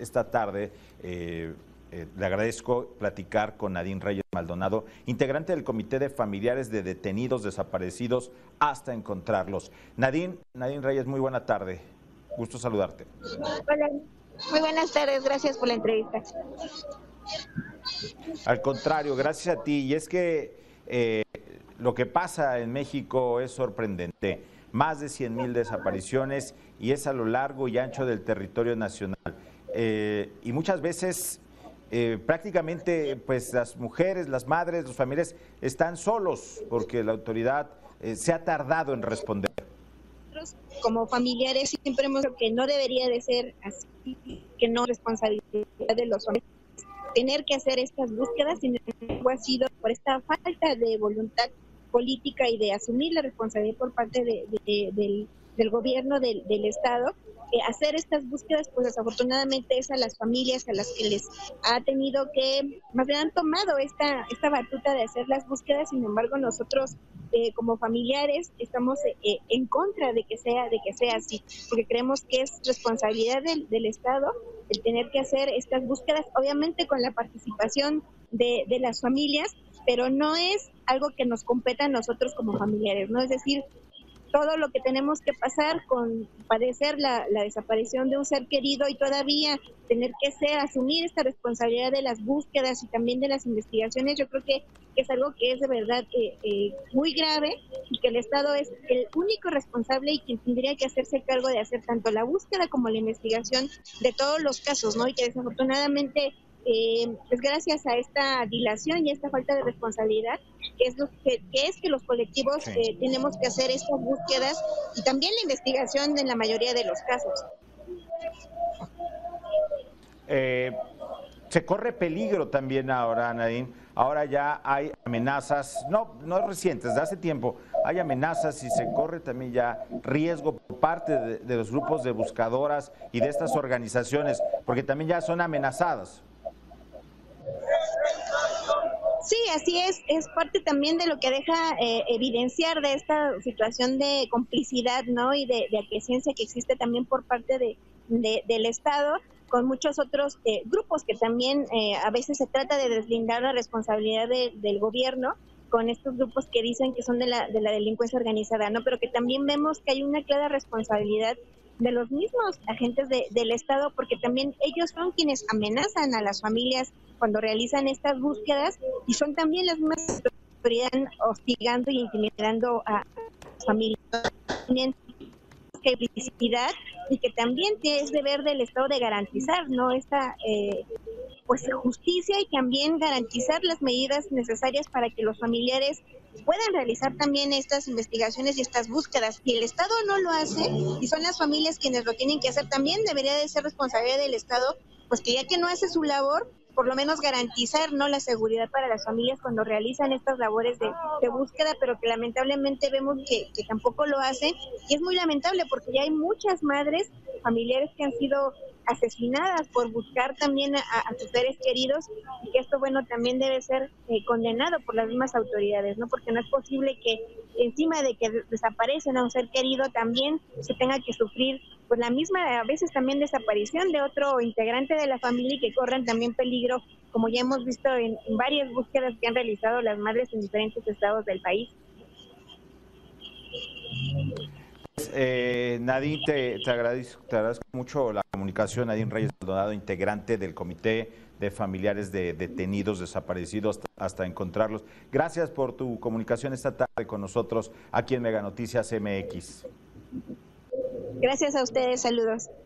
esta tarde. Le agradezco platicar con Nadine Reyes Maldonado, integrante del Comité de Familiares de Detenidos Desaparecidos hasta encontrarlos. Nadine Reyes, muy buena tarde. Gusto saludarte. Hola, muy buenas tardes. Gracias por la entrevista. Al contrario, gracias a ti. Y es que lo que pasa en México es sorprendente. Más de 100,000 desapariciones y es a lo largo y ancho del territorio nacional. Y muchas veces prácticamente pues las mujeres, las madres, los familiares están solos porque la autoridad se ha tardado en responder. Nosotros como familiares siempre hemos dicho que no debería de ser así, que no es responsabilidad de los hombres tener que hacer estas búsquedas, sin embargo ha sido por esta falta de voluntad política y de asumir la responsabilidad por parte del gobierno del Estado. Hacer estas búsquedas, pues desafortunadamente es a las familias a las que les ha tenido que, más bien han tomado esta batuta de hacer las búsquedas. Sin embargo, nosotros como familiares estamos en contra de que sea así, porque creemos que es responsabilidad del Estado el tener que hacer estas búsquedas, obviamente con la participación de las familias, pero no es algo que nos competa a nosotros como familiares, ¿no? Es decir, todo lo que tenemos que pasar con padecer la desaparición de un ser querido y todavía tener que asumir esta responsabilidad de las búsquedas y también de las investigaciones, yo creo que es algo que es de verdad muy grave y que el Estado es el único responsable y quien tendría que hacerse cargo de hacer tanto la búsqueda como la investigación de todos los casos, ¿no? Y que desafortunadamente pues gracias a esta dilación y esta falta de responsabilidad que los colectivos tenemos que hacer estas búsquedas y también la investigación en la mayoría de los casos. Se corre peligro también ahora, Nadine. Ahora ya hay amenazas, no recientes, de hace tiempo, hay amenazas y se corre también ya riesgo por parte de los grupos de buscadoras y de estas organizaciones, porque también ya son amenazadas. Sí, así es parte también de lo que deja evidenciar de esta situación de complicidad, ¿no? Y de aquiescencia que existe también por parte del Estado con muchos otros grupos que también a veces se trata de deslindar la responsabilidad del gobierno con estos grupos que dicen que son de la delincuencia organizada, ¿no? Pero que también vemos que hay una clara responsabilidad de los mismos agentes del Estado, porque también ellos son quienes amenazan a las familias cuando realizan estas búsquedas y son también las mismas autoridades hostigando y intimidando a las familias. Que hay publicidad y que también es deber del Estado de garantizar, ¿no? Esta pues justicia y también garantizar las medidas necesarias para que los familiares puedan realizar también estas investigaciones y estas búsquedas. Si el Estado no lo hace y son las familias quienes lo tienen que hacer, también debería de ser responsabilidad del Estado, pues que ya que no hace su labor, por lo menos garantizar, ¿no?, la seguridad para las familias cuando realizan estas labores de búsqueda, pero que lamentablemente vemos que tampoco lo hace, y es muy lamentable porque ya hay muchas madres familiares que han sido asesinadas por buscar también a sus seres queridos, y que esto, bueno, también debe ser condenado por las mismas autoridades, ¿no? Porque no es posible que encima de que desaparecen a un ser querido también se tenga que sufrir pues la misma, a veces también desaparición de otro integrante de la familia y que corran también peligro, como ya hemos visto en varias búsquedas que han realizado las madres en diferentes estados del país. Nadine, te agradezco mucho la comunicación. Nadine Reyes Maldonado, integrante del Comité de Familiares de Detenidos Desaparecidos hasta encontrarlos. Gracias por tu comunicación esta tarde con nosotros aquí en Mega Noticias MX. Gracias a ustedes, saludos.